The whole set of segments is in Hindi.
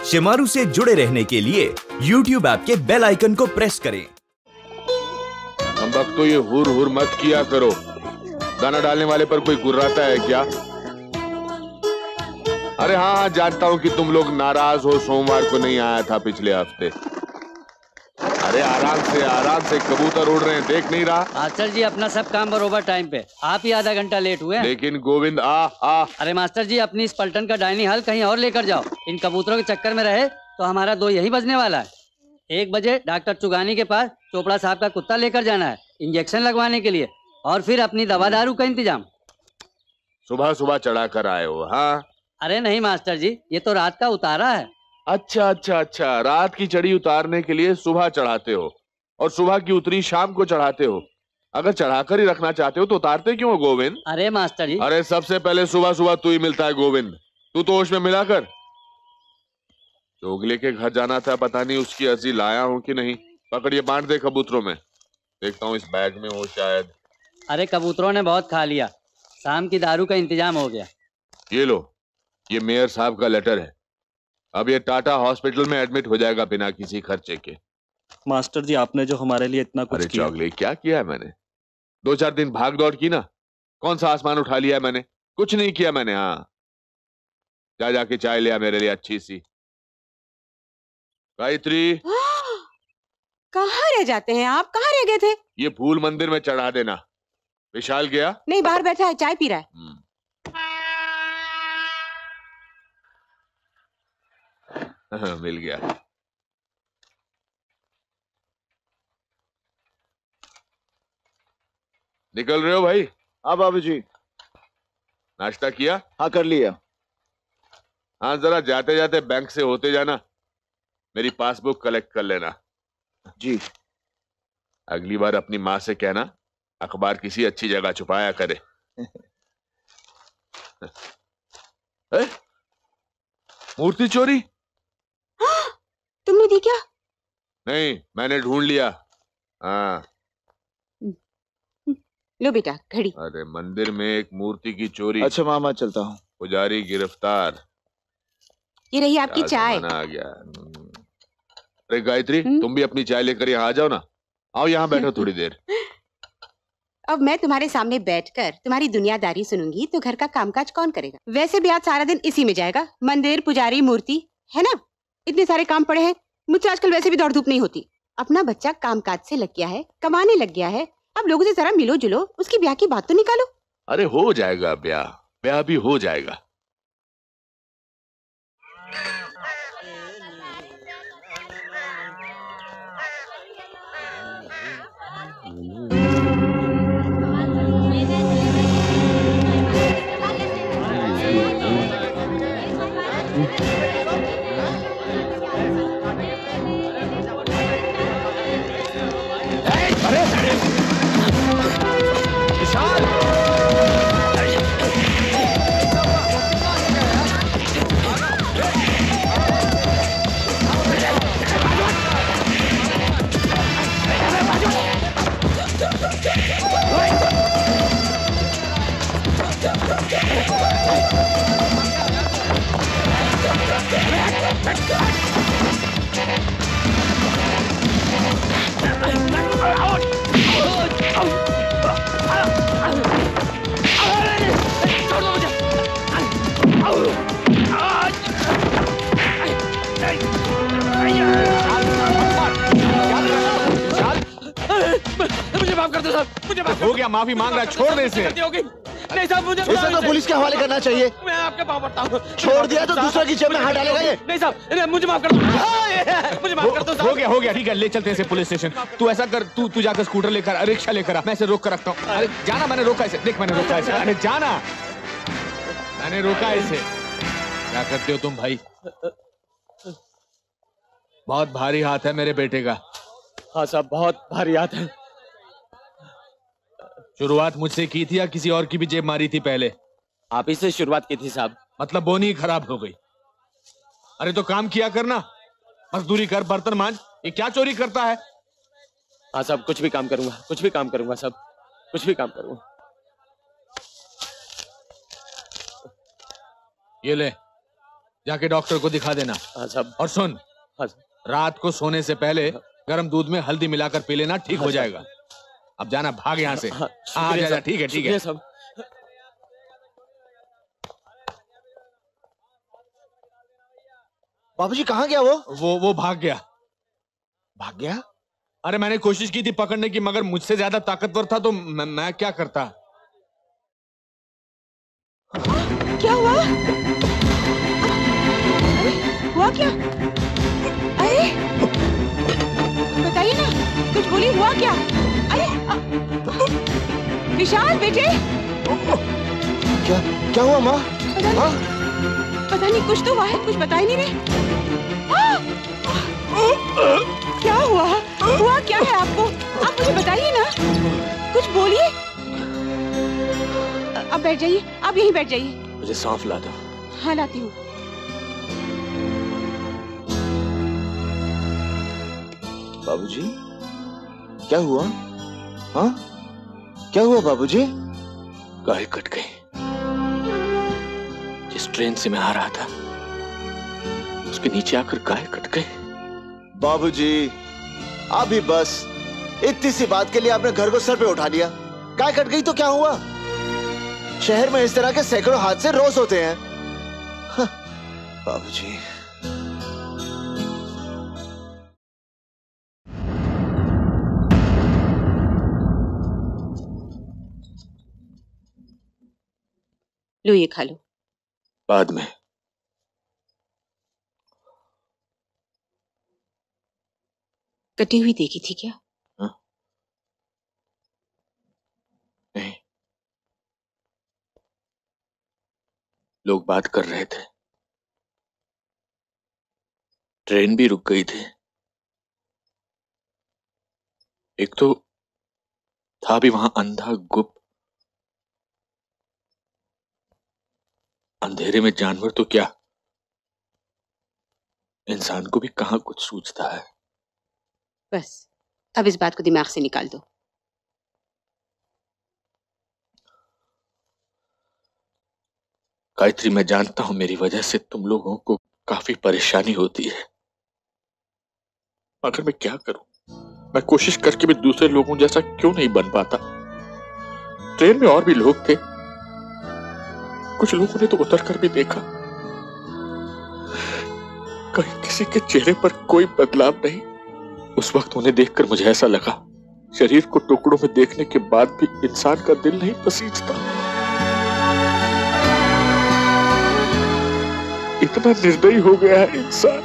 शिमारू से जुड़े रहने के लिए YouTube ऐप के बेल आइकन को प्रेस करें। हम वक्त तो ये हुर हुर मत किया करो। दाना डालने वाले पर कोई गुर्राता है क्या? अरे हाँ, जानता हूँ कि तुम लोग नाराज हो, सोमवार को नहीं आया था पिछले हफ्ते। अरे आराम से कबूतर उड़ रहे हैं, देख नहीं रहा? मास्टर जी अपना सब काम बरोबर टाइम पे, आप ही आधा घंटा लेट हुए। लेकिन गोविंद अरे मास्टर जी अपनी इस पलटन का डाइनिंग हॉल कहीं और लेकर जाओ। इन कबूतरों के चक्कर में रहे तो हमारा 2 यही बजने वाला है। 1 बजे डॉक्टर चुगानी के पास चोपड़ा साहब का कुत्ता लेकर जाना है इंजेक्शन लगवाने के लिए, और फिर अपनी दवा दारू का इंतजाम। सुबह सुबह चढ़ा कर आए हो? हाँ। अरे नहीं मास्टर जी, ये तो रात का उतारा है। अच्छा, रात की चढ़ी उतारने के लिए सुबह चढ़ाते हो, और सुबह की उतरी शाम को चढ़ाते हो। अगर चढ़ाकर ही रखना चाहते हो तो उतारते क्यों हो गोविंद? अरे मास्टर जी, अरे सबसे पहले सुबह सुबह तू ही मिलता है गोविंद। तू तो होश में मिला कर। चोगले के घर जाना था, पता नहीं उसकी अर्जी लाया हूँ कि नहीं। पकड़िए, बांट दे कबूतरों में। देखता हूँ इस बैग में हो शायद। अरे कबूतरों ने बहुत खा लिया, शाम की दारू का इंतजाम हो गया। ये लो, ये मेयर साहब का लेटर है। अब ये टाटा हॉस्पिटल में एडमिट हो जाएगा बिना किसी खर्चे के। मास्टर जी आपने जो हमारे लिए इतना कुछ किया। चौगले, क्या किया है मैंने? 2-4 दिन भाग दौड़ की ना। कौन सा आसमान उठा लिया है मैंने? कुछ नहीं किया मैंने। हाँ, जाके चाय लिया मेरे लिए अच्छी सी। गायत्री, कहाँ रह जाते हैं आप? कहाँ रह गए थे? ये फूल मंदिर में चढ़ा देना। विशाल गया? नहीं, बाहर बैठा है, चाय पी रहा है। मिल गया। निकल रहे हो भाई? हाँ बाबू जी। नाश्ता किया? हाँ कर लिया। हाँ, जरा जाते जाते बैंक से होते जाना, मेरी पासबुक कलेक्ट कर लेना। जी। अगली बार अपनी माँ से कहना अखबार किसी अच्छी जगह छुपाया करे। मूर्ति चोरी? तुमने दी क्या? नहीं, मैंने ढूंढ लिया। हाँ। लो बेटा घड़ी। अरे मंदिर में एक मूर्ति की चोरी। अच्छा मामा, चलता हूँ। पुजारी गिरफ्तार। ये रही आपकी चाय। आ गया। अरे गायत्री, तुम भी अपनी चाय लेकर यहाँ आ जाओ ना। आओ यहाँ बैठो थोड़ी देर। अब मैं तुम्हारे सामने बैठकर तुम्हारी दुनियादारी सुनूंगी तो घर का कामकाज कौन करेगा? वैसे भी आज सारा दिन इसी में जाएगा, मंदिर, पुजारी, मूर्ति, है ना? इतने सारे काम पड़े हैं। मुझसे आजकल वैसे भी दौड़ धूप नहीं होती। अपना बच्चा कामकाज से लग गया है, कमाने लग गया है। अब लोगों से जरा मिलो जुलो, उसकी ब्याह की बात तो निकालो। अरे हो जाएगा ब्याह भी हो जाएगा। मुझे माफ कर दो साहब, मुझे माफ हो गया, माफी मांग रहा, छोड़ दे इसे। नहीं साहब, मुझे इसे तो पुलिस के हवाले करना चाहिए। मैं आपके पाँव पड़ता हूँ। छोड़ दिया तो दूसरा की जेब में हाथ डालेगा ये। नहीं साहब, मुझे माफ कर दो, मुझे माफ कर दो साहब। हो गया, ठीक है, ले चलते हैं इसे पुलिस स्टेशन। तू ऐसा कर, तू जाकर स्कूटर लेकर, रिक्शा लेकर आ, मैं इसे रोक कर रखता हूँ। अरे जाना, मैंने रोका इसे, देख मैंने रोका इसे। अरे जाना, मैंने रोका इसे। क्या करते हो तुम भाई? बहुत भारी हाथ है मेरे बेटे का। हाँ साहब, बहुत भारी हाथ है। शुरुआत मुझसे की थी या किसी और की भी जेब मारी थी पहले? आप ही से शुरुआत की थी साहब। मतलब बोनी खराब हो गई। अरे तो काम किया करना, मजदूरी कर, बर्तन मांज। ये क्या चोरी करता है? हाँ साहब, कुछ भी काम करूंगा, कुछ भी काम करूंगा साहब, कुछ भी काम करूंगा। ये ले, जाके डॉक्टर को दिखा देना। हाँ साहब। और सुन, हाँ साहब। रात को सोने से पहले गर्म दूध में हल्दी मिलाकर पी लेना, ठीक हो जाएगा। अब जाना, भाग यहाँ से। हाँ जा, ठीक है ठीक है सब। बाबूजी कहाँ गया वो भाग गया। भाग गया? अरे मैंने कोशिश की थी पकड़ने की, मगर मुझसे ज्यादा ताकतवर था तो मैं क्या करता। क्या हुआ? अरे हुआ क्या? अरे बताइए ना, कुछ बोलिए, हुआ क्या? अरे विशाल बेटे, क्या हुआ माँ? पता नहीं कुछ तो हुआ है, कुछ बता ही नहीं रहे। क्या हुआ? हुआ क्या है आपको? आप मुझे बताइए ना, कुछ बोलिए। अब बैठ जाइए, आप यहीं बैठ जाइए। मुझे सौंफ ला दो। हाँ लाती हूँ। बाबूजी क्या हुआ? हाँ क्या हुआ बाबूजी? गाय कट गई। जिस ट्रेन से मैं आ रहा था उसके नीचे आकर गाय कट गई। बाबूजी अभी बस इतनी सी बात के लिए आपने घर को सर पे उठा लिया। गाय कट गई तो क्या हुआ? शहर में इस तरह के सैकड़ों हादसे रोज होते हैं। बाबूजी लो ये खा लो। बाद में। कटी हुई देखी थी क्या? हा? नहीं, लोग बात कर रहे थे, ट्रेन भी रुक गई थी। एक तो था भी वहां अंधा गुप्त। अंधेरे में जानवर तो क्या, इंसान को भी कहां कुछ सूझता है। बस अब इस बात को दिमाग से निकाल दो। गायत्री, मैं जानता हूं मेरी वजह से तुम लोगों को काफी परेशानी होती है, मगर मैं क्या करूं? मैं कोशिश करके भी दूसरे लोगों जैसा क्यों नहीं बन पाता? ट्रेन में और भी लोग थे, कुछ लोगों ने तो उतर कर भी देखा, कहीं किसी के चेहरे पर कोई बदलाव नहीं। उस वक्त उन्हें देखकर मुझे ऐसा लगा, शरीर को टुकड़ों में देखने के बाद भी इंसान का दिल नहीं पसीजता। इतना निर्दयी हो गया है इंसान।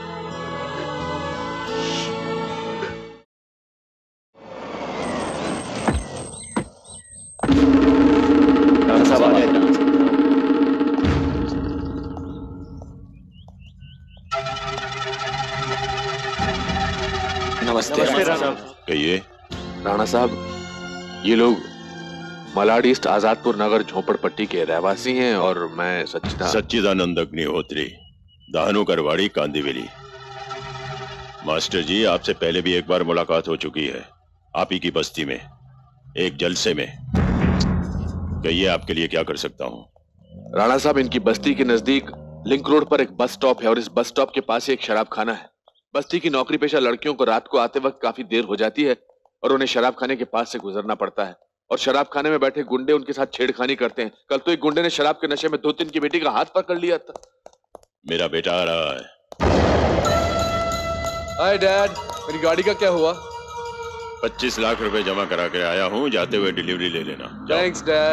नमस्ते कहिए। राणा साहब, ये लोग मलाड ईस्ट आजादपुर नगर झोपड़पट्टी के रहवासी हैं और मैं सच्चिदानंद अग्निहोत्री, दहनु करवाड़ी, कांदिवली। मास्टर जी, आपसे पहले भी एक बार मुलाकात हो चुकी है, आप ही की बस्ती में एक जलसे में। कहिए आपके लिए क्या कर सकता हूँ? राणा साहब, इनकी बस्ती के नजदीक लिंक रोड पर एक बस स्टॉप है और इस बस स्टॉप के पास ही एक शराब खाना है। बस्ती की नौकरी पेशा लड़कियों को रात को आते वक्त काफी देर हो जाती है और उन्हें शराब खाने के पास से गुजरना पड़ता है और शराब खाने में बैठे गुंडे उनके साथ छेड़खानी करते हैं। कल तो एक गुंडे ने शराब के नशे में 2-3 की बेटी का हाथ पकड़ लिया था। मेरा बेटा आ रहा है। हाय डैड, मेरी गाड़ी का क्या हुआ? 25 लाख रुपए जमा करा के आया हूँ, जाते हुए डिलीवरी ले लेना। Thanks dad.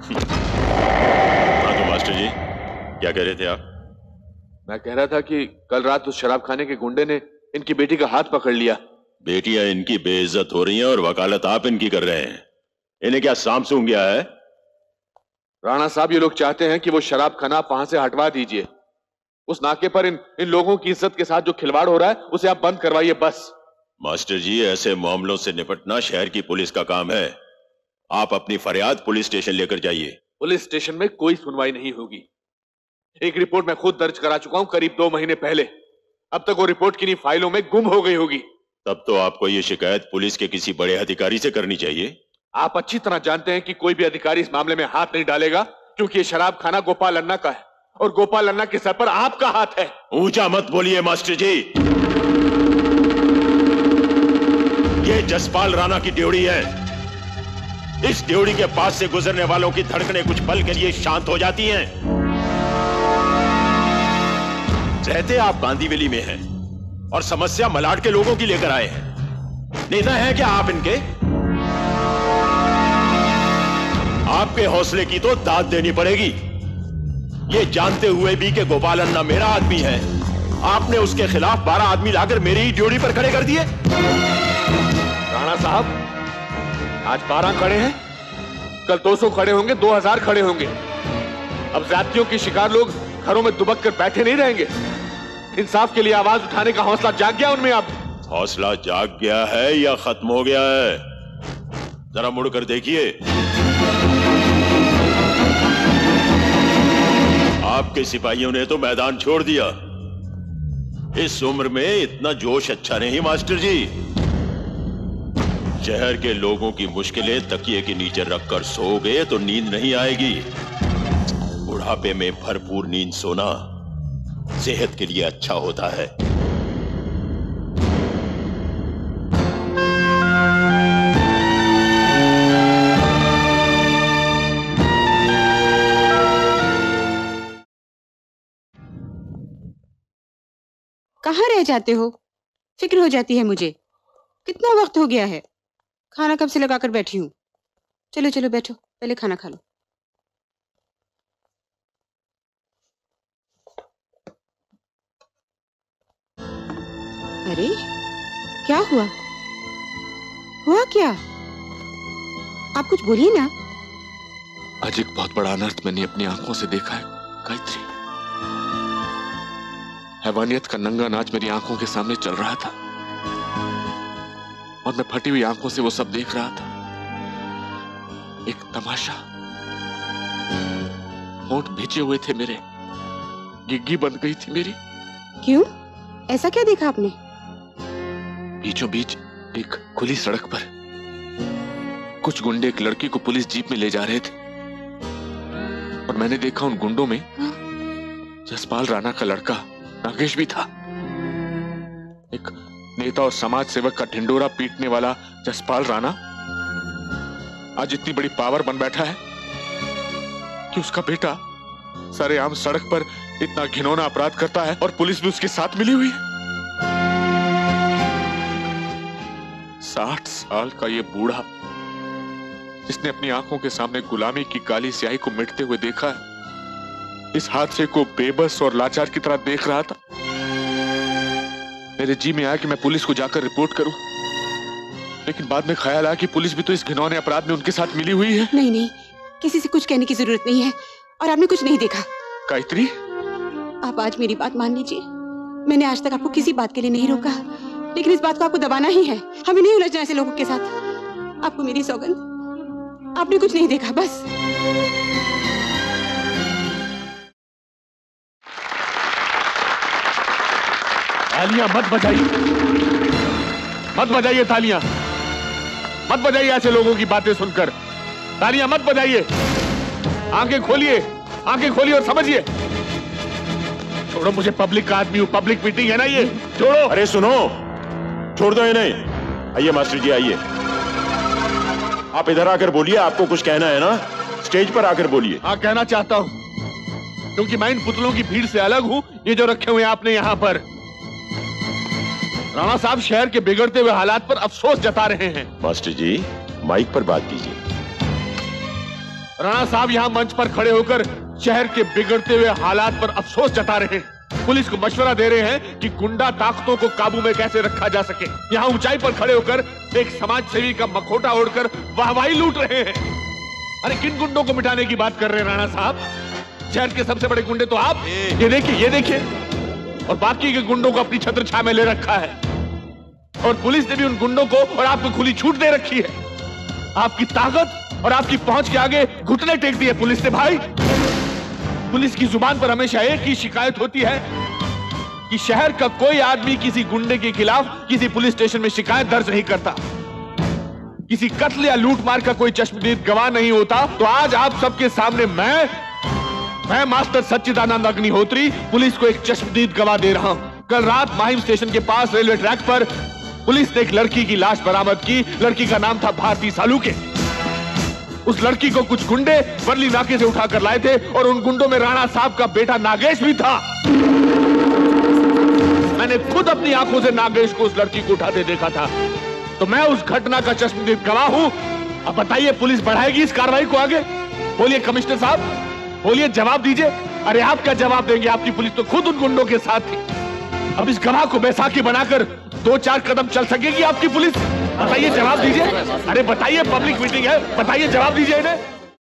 हाँ तो मास्टर जी, क्या कह रहे थे आप? मैं कह रहा था कि कल रात उस शराब खाने के गुंडे ने इनकी बेटी का हाथ पकड़ लिया। बेटियां इनकी बेइज्जत हो रही हैं और वकालत आप इनकी कर रहे हैं। इन्हें क्या सांप सूंघ गया है? राणा साहब, ये लोग चाहते हैं कि वो शराब खाना आप वहां से हटवा दीजिए। उस नाके पर इन लोगों की इज्जत के साथ जो खिलवाड़ हो रहा है उसे आप बंद करवाइए बस। मास्टर जी, ऐसे मामलों से निपटना शहर की पुलिस का काम है। आप अपनी फरियाद पुलिस स्टेशन लेकर जाइए। पुलिस स्टेशन में कोई सुनवाई नहीं होगी। एक रिपोर्ट मैं खुद दर्ज करा चुका हूं करीब 2 महीने पहले। अब तक वो रिपोर्ट किन्हीं फाइलों में गुम हो गई होगी। तब तो आपको ये शिकायत पुलिस के किसी बड़े अधिकारी से करनी चाहिए। आप अच्छी तरह जानते हैं कि कोई भी अधिकारी इस मामले में हाथ नहीं डालेगा क्योंकि ये शराब खाना गोपाल अन्ना का है और गोपाल अन्ना के सर पर आपका हाथ है। ऊंचा मत बोलिए मास्टर जी, ये जसपाल राणा की ड्योढ़ी है। इस ड्योढ़ी के पास से गुजरने वालों की धड़कनें कुछ पल के लिए शांत हो जाती हैं। रहते आप कांदीवली में हैं और समस्या मलाड के लोगों की लेकर आए हैं। नेता हैं क्या आप इनके? आपके हौसले की तो दाद देनी पड़ेगी। ये जानते हुए भी कि गोपाल अन्ना मेरा आदमी है, आपने उसके खिलाफ 12 आदमी लाकर मेरी ही ड्योढ़ी पर खड़े कर दिए। राणा साहब, आज 12 खड़े हैं, कल 200 खड़े होंगे, 2000 खड़े होंगे। अब जातियों के शिकार लोग घरों में दुबक कर बैठे नहीं रहेंगे। इंसाफ के लिए आवाज उठाने का हौसला जाग गया उनमें। अब हौसला जाग गया है या खत्म हो गया है? जरा मुड़कर देखिए। आपके सिपाहियों ने तो मैदान छोड़ दिया। इस उम्र में इतना जोश अच्छा नहीं मास्टर जी। शहर के लोगों की मुश्किलें तकिए के नीचे रखकर सोओगे तो नींद नहीं आएगी। बुढ़ापे में भरपूर नींद सोना सेहत के लिए अच्छा होता है। कहाँ रह जाते हो? फिक्र हो जाती है मुझे। कितना वक्त हो गया है, खाना कब से लगाकर बैठी हूँ। चलो चलो बैठो, पहले खाना खा लो। अरे क्या हुआ? हुआ क्या? आप कुछ बोलिए ना। आज एक बहुत बड़ा अनर्थ मैंने अपनी आंखों से देखा है गायत्री। हैवानियत का नंगा नाच मेरी आंखों के सामने चल रहा था और मैं फटी हुई आंखों से वो सब देख रहा था। एक तमाशा। होंठ भींचे हुए थे मेरे, गिग्गी बन गई थी मेरी। क्यों? ऐसा क्या देखा आपने? बीचों बीच एक खुली सड़क पर कुछ गुंडे एक लड़की को पुलिस जीप में ले जा रहे थे और मैंने देखा उन गुंडों में जसपाल राणा का लड़का नागेश भी था। एक नेता और समाज सेवक का ढिंडोरा पीटने वाला जसपाल राणा आज इतनी बड़ी पावर बन बैठा है कि उसका बेटा सरेआम सड़क पर इतना घिनौना अपराध करता है और पुलिस भी उसके साथ मिली हुई है। 60 साल का ये बूढ़ा जिसने अपनी आंखों के सामने गुलामी की काली स्याही को मिटते हुए देखा है, इस हादसे को बेबस और लाचार की तरह देख रहा था। मेरे जी में आया कि मैं पुलिस को जाकर रिपोर्ट करूं, लेकिन बाद में ख्याल आया कि पुलिस भी तो इस घिनौने अपराध में उनके साथ मिली हुई है। नहीं नहीं, किसी से कुछ कहने की जरूरत नहीं है और आपने कुछ नहीं देखा। गायत्री, आप आज मेरी बात मान लीजिए। मैंने आज तक आपको किसी बात के लिए नहीं रोका, लेकिन इस बात को आपको दबाना ही है। हमें नहीं उलझना ऐसे लोगों के साथ। आपको मेरी सौगंध, आपने कुछ नहीं देखा बस। तालियां मत बजाइए, मत बजाइए तालियां, मत बजाइए ऐसे लोगों की बातें सुनकर। तालियां मत बजाइए। आंखें खोलिए, आंखें खोलिए और समझिए। छोड़ो, मुझे पब्लिक का आदमी हूं, पब्लिक मीटिंग है ना ये, छोड़ो। अरे सुनो, छोड़ दो इन्हें। आइए मास्टर जी, आइए। आप इधर आकर बोलिए, आपको कुछ कहना है ना, स्टेज पर आकर बोलिए। हाँ, कहना चाहता हूं, क्योंकि मैं इन पुतलों की भीड़ से अलग हूं। ये जो रखे हुए आपने यहाँ पर, राणा साहब शहर के बिगड़ते हुए हालात पर अफसोस जता रहे हैं। मास्टर जी, माइक पर बात कीजिए। राणा साहब यहाँ मंच पर खड़े होकर शहर के बिगड़ते हुए हालात पर अफसोस जता रहे हैं। पुलिस को मशवरा दे रहे हैं कि गुंडा ताकतों को काबू में कैसे रखा जा सके। यहाँ ऊंचाई पर खड़े होकर एक समाज सेवी का मखोटा ओढ़कर वाहवाही लूट रहे हैं। अरे किन गुंडों को मिटाने की बात कर रहे हैं राणा साहब? शहर के सबसे बड़े गुंडे तो आप। ये देखिए, ये देखिए, और बाकी के गुंडों को अपनी छत्र छाया में ले रखा है। और पुलिस ने भी उन गुंडों को और आपको खुली छूट दे रखी है। आपकी ताकत और आपकी पहुंच के आगे घुटने टेक दिए पुलिस ने। भाई, पुलिस की जुबान पर हमेशा एक ही शिकायत होती है कि शहर का कोई आदमी किसी गुंडे के खिलाफ किसी पुलिस स्टेशन में शिकायत दर्ज नहीं करता। किसी कत्ल या लूटमार का कोई चश्मदीद गवाह नहीं होता। तो आज आप सबके सामने मैं मैं मास्टर सच्चिदानंद अग्निहोत्री पुलिस को एक चश्मदीद गवाह दे रहा हूं। कल रात माहिम स्टेशन के पास रेलवे ट्रैक पर पुलिस ने एक लड़की की लाश बरामद की। लड़की का नाम था भारती सालूखे। उस लड़की को कुछ गुंडे वर्ली नाके से उठाकर लाए थे और उन गुंडों में राणा साहब का बेटा नागेश भी था। मैंने खुद अपनी आंखों से नागेश को उस लड़की को उठाते देखा था, तो मैं उस घटना का चश्मदीद गवाह हूं। अब बताइए, पुलिस बढ़ाएगी इस कार्रवाई को आगे? बोलिए कमिश्नर साहब, बोलिए, जवाब दीजिए। अरे आप क्या जवाब देंगे? आपकी पुलिस तो खुद उन गुंडों के साथ थी। अब इस गवाह को बैसाखी बनाकर 2-4 कदम चल सकेगी आपकी पुलिस? बताइए, जवाब दीजिए। अरे बताइए, पब्लिक मीटिंग है, बताइए, जवाब दीजिए इन्हें।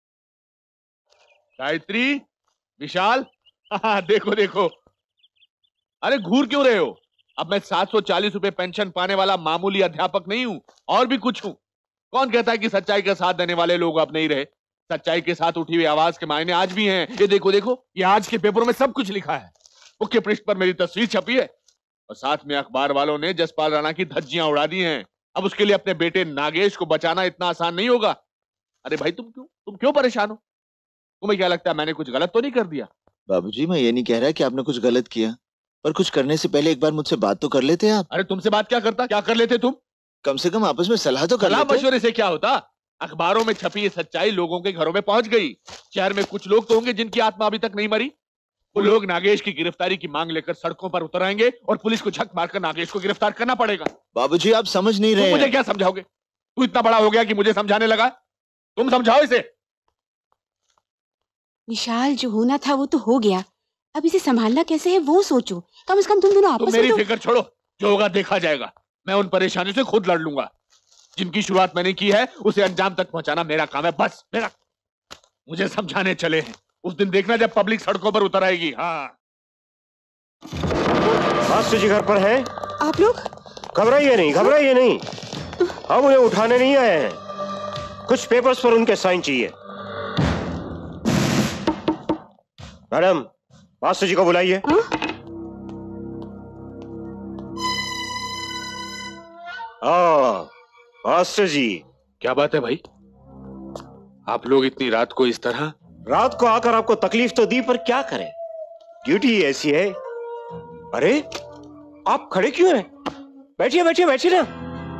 गायत्री, विशाल, देखो देखो, अरे घूर क्यों रहे हो? अब मैं 740 रुपए पेंशन पाने वाला मामूली अध्यापक नहीं हूं, और भी कुछ हूं। कौन कहता है कि सच्चाई का साथ देने वाले लोग अब नहीं रहे? सच्चाई के साथ उठी हुई आवाज के मायने आज भी हैं। ये देखो देखो, ये आज के पेपरों में सब कुछ लिखा है। मुख्य पृष्ठ पर मेरी तस्वीर छपी है और साथ में अखबार वालों ने जसपाल राणा की धज्जियां उड़ा दी हैं। अब उसके लिए अपने बेटे नागेश को बचाना इतना आसान नहीं होगा। अरे भाई, तुम क्यों परेशान हो? तुम्हें क्या लगता है मैंने कुछ गलत तो नहीं कर दिया? बाबूजी, मैं ये नहीं कह रहा कि आपने कुछ गलत किया, पर कुछ करने से पहले एक बार मुझसे बात तो कर लेते आप। अरे तुमसे बात क्या करता? क्या कर लेते तुम? कम से कम आपस में सलाह तो कर लेते। सलाह मशवरे से क्या होता? अखबारों में छपी ये सच्चाई लोगों के घरों में पहुंच गई। शहर में कुछ लोग तो होंगे जिनकी आत्मा अभी तक नहीं मरी। वो लोग नागेश की गिरफ्तारी की मांग लेकर सड़कों पर उतर आएंगे और पुलिस को झक मारकर नागेश को गिरफ्तार करना पड़ेगा। बाबूजी, आप समझ नहीं रहे। मुझे क्या समझाओगे? तू इतना बड़ा हो गया कि मुझे समझाने लगा? तुम समझाओ इसे। विशाल, जो होना था वो तो हो गया, अब इसे संभालना कैसे है वो सोचो। कम से कम तुम दोनों आपस में मेरी फिक्र छोड़ो, जो होगा देखा जाएगा। मैं उन परेशानियों से खुद लड़ लूंगा। जिनकी शुरुआत मैंने की है उसे अंजाम तक पहुंचाना मेरा काम है, बस मेरा। मुझे समझाने चले हैं, उस दिन देखना जब पब्लिक सड़कों पर उतर आएगी। हाँ, मास्टर जी घर पर हैं? आप लोग घबराइए नहीं, घबराइए नहीं, हम उन्हें उठाने नहीं आए हैं। कुछ पेपर्स पर उनके साइन चाहिए। मैडम, मास्टर जी को बुलाइए। मास्टर जी। क्या बात है भाई? आप लोग इतनी रात को इस तरह? रात को आकर आपको तकलीफ तो दी, पर क्या करें, ड्यूटी ऐसी है। अरे आप खड़े क्यों हैं? बैठिए बैठिए बैठिए ना।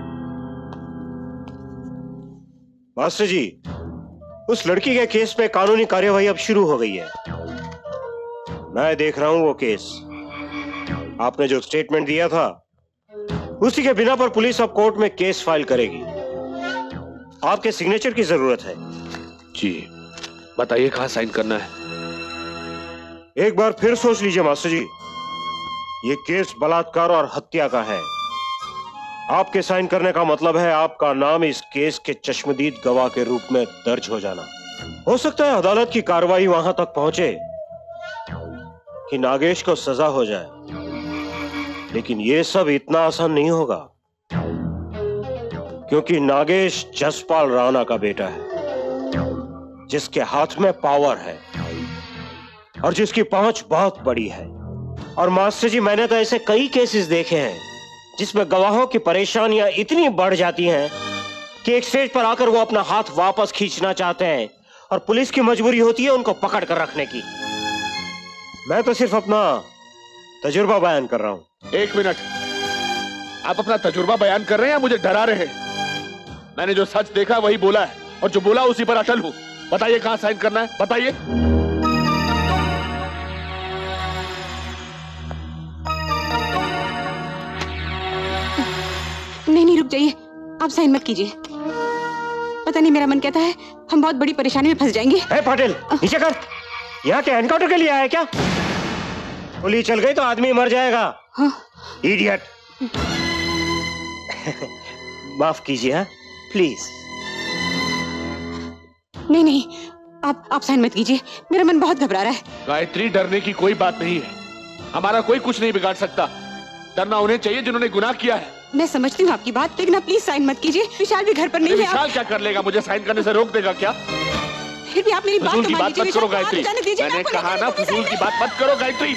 मास्टर जी, उस लड़की के केस में कानूनी कार्यवाही अब शुरू हो गई है। मैं देख रहा हूं वो केस। आपने जो स्टेटमेंट दिया था उसी के बिना पर पुलिस अब कोर्ट में केस फाइल करेगी। आपके सिग्नेचर की जरूरत है। जी बताइए, कहां साइन करना है? एक बार फिर सोच लीजिए मास्टर जी, ये केस बलात्कार और हत्या का है। आपके साइन करने का मतलब है आपका नाम इस केस के चश्मदीद गवाह के रूप में दर्ज हो जाना। हो सकता है अदालत की कार्रवाई वहां तक पहुंचे कि नागेश को सजा हो जाए, लेकिन यह सब इतना आसान नहीं होगा, क्योंकि नागेश जसपाल राणा का बेटा है, जिसके हाथ में पावर है और जिसकी पहुंच बहुत बड़ी है। और मास्टर जी, मैंने तो ऐसे कई केसेस देखे हैं जिसमें गवाहों की परेशानियां इतनी बढ़ जाती हैं कि एक स्टेज पर आकर वो अपना हाथ वापस खींचना चाहते हैं और पुलिस की मजबूरी होती है उनको पकड़ कर रखने की। मैं तो सिर्फ अपना तजुर्बा बयान कर रहा हूं। एक मिनट, आप अपना तजुर्बा बयान कर रहे हैं या मुझे डरा रहे हैं? मैंने जो सच देखा वही बोला है और जो बोला उसी पर अटल हूं। बताइए कहां साइन करना है, बताइए। नहीं, रुक जाइए, आप साइन मत कीजिए। पता नहीं, मेरा मन कहता है हम बहुत बड़ी परेशानी में फंस जाएंगे। पाटिल, नीचे कर। यहाँ के एनकाउंटर के लिए आया क्या? गोली चल गई तो आदमी मर जाएगा। हाँ। इडियट। माफ कीजिए, हाँ प्लीज। नहीं, आप साइन मत कीजिए, मेरा मन बहुत घबरा रहा है। गायत्री, डरने की कोई बात नहीं है। हमारा कोई कुछ नहीं बिगाड़ सकता। डरना उन्हें चाहिए जिन्होंने गुनाह किया है। मैं समझती हूँ आपकी बात, लेकिन आप प्लीज साइन मत कीजिए। विशाल भी घर पर नहीं है। विशाल क्या कर लेगा? मुझे साइन करने से रोक देगा क्या? फिर भी आप मेरी बात की बात मत करो गायत्री। मैंने कहा ना, फजूल की बात मत करो गायत्री।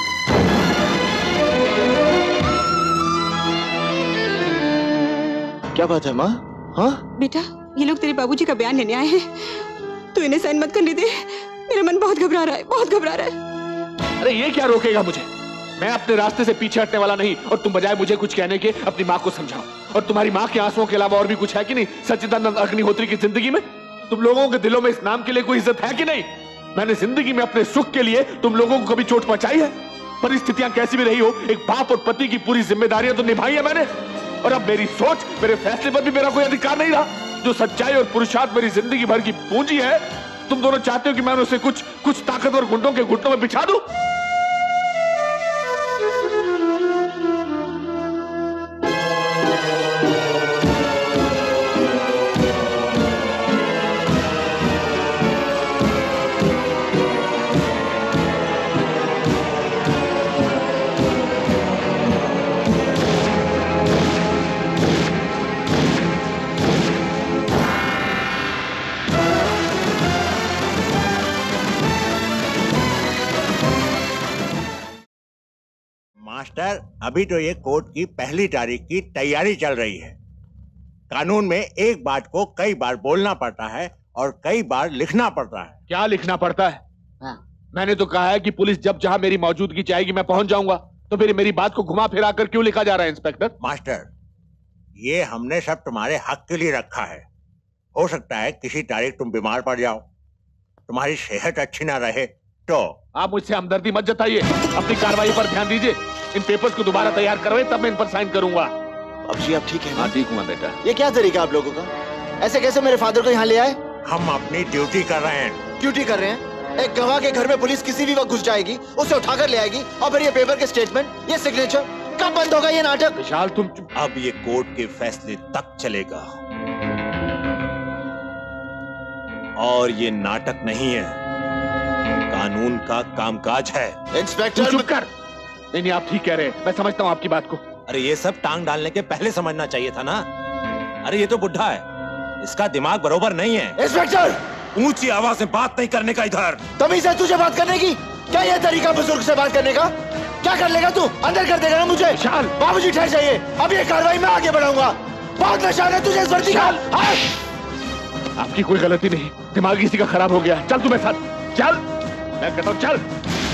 क्या बात है माँ? हाँ बेटा, ये लोग तेरे बाबूजी का बयान लेने आए हैं, तो इन्हें साइन मत करने दे। मेरा मन बहुत घबरा रहा है, बहुत घबरा रहा है। अरे ये क्या रोकेगा मुझे? मैं अपने रास्ते से पीछे हटने वाला नहीं। और तुम बजाय मुझे कुछ कहने के अपनी माँ को समझाओ। और तुम्हारी माँ के आंसुओं के अलावा और भी कुछ है कि नहीं सच्चिदानंद अग्निहोत्री की जिंदगी में? तुम लोगों के दिलों में इस नाम के लिए कोई इज्जत है कि नहीं? मैंने जिंदगी में अपने सुख के लिए तुम लोगों को कभी चोट पहुंचाई है? परिस्थितियां कैसी भी रही हो, एक बाप और पति की पूरी जिम्मेदारियां तो निभाई है मैंने। और अब मेरी सोच, मेरे फैसले पर भी मेरा कोई अधिकार नहीं रहा। जो सच्चाई और पुरुषार्थ मेरी जिंदगी भर की पूंजी है, तुम दोनों चाहते हो कि मैं उसे कुछ ताकतवर गुंडों के घुटनों में बिछा दूं? मास्टर, अभी तो ये कोर्ट की पहली तारीख की तैयारी चल रही है। कानून में एक बात को कई बार बोलना पड़ता है और कई बार लिखना पड़ता है। क्या लिखना पड़ता है? मैंने तो कहा है कि पुलिस जब जहां मेरी मौजूदगी चाहेगी मैं पहुंच जाऊंगा। तो फिर मेरी बात को घुमा फिरा कर क्यों लिखा जा रहा है इंस्पेक्टर? मास्टर, ये हमने सब तुम्हारे हक के लिए रखा है। हो सकता है किसी तारीख तुम बीमार पड़ जाओ, तुम्हारी सेहत अच्छी ना रहे तो। आप मुझसे हमदर्दी मत जताइए, अपनी कार्रवाई पर ध्यान दीजिए। इन पेपर्स को दोबारा तैयार करवाए तब मैं इन पर साइन करूंगा। अब जी आप ठीक है? हाँ ठीक हूँ बेटा। ये क्या तरीका आप लोगों का? ऐसे कैसे मेरे फादर को यहाँ ले आए? हम अपनी ड्यूटी कर रहे हैं। ड्यूटी कर रहे हैं? एक गवाह के घर में पुलिस किसी भी वक्त घुस जाएगी, उसे उठाकर ले आएगी और फिर ये पेपर के स्टेटमेंट, ये सिग्नेचर, कब बंद होगा ये नाटक? विशाल तुम अब ये कोर्ट के फैसले तक चलेगा और ये नाटक नहीं है, कानून का कामकाज है। इंस्पेक्टर चुप कर। नहीं आप ठीक कह रहे हैं, मैं समझता हूँ आपकी बात को। अरे ये सब टांग डालने के पहले समझना चाहिए था ना। अरे ये तो बुढ़ा है, इसका दिमाग बरोबर नहीं है। इंस्पेक्टर, ऊंची आवाज में बात नहीं करने का इधर। तमीज है तुझे बात करने की? क्या ये तरीका बुजुर्ग से बात करने का? क्या कर लेगा तू? अंदर कर देगा ना मुझे? विशाल, बाबूजी ठहर जाइए, अब ये कार्रवाई मैं आगे बढ़ाऊंगा। बहुत नशा है तुझे इस वर्दी का। आपकी कोई गलती नहीं, दिमाग किसी का खराब हो गया। चल तू मेरे साथ चल, मैं कहता हूँ चल।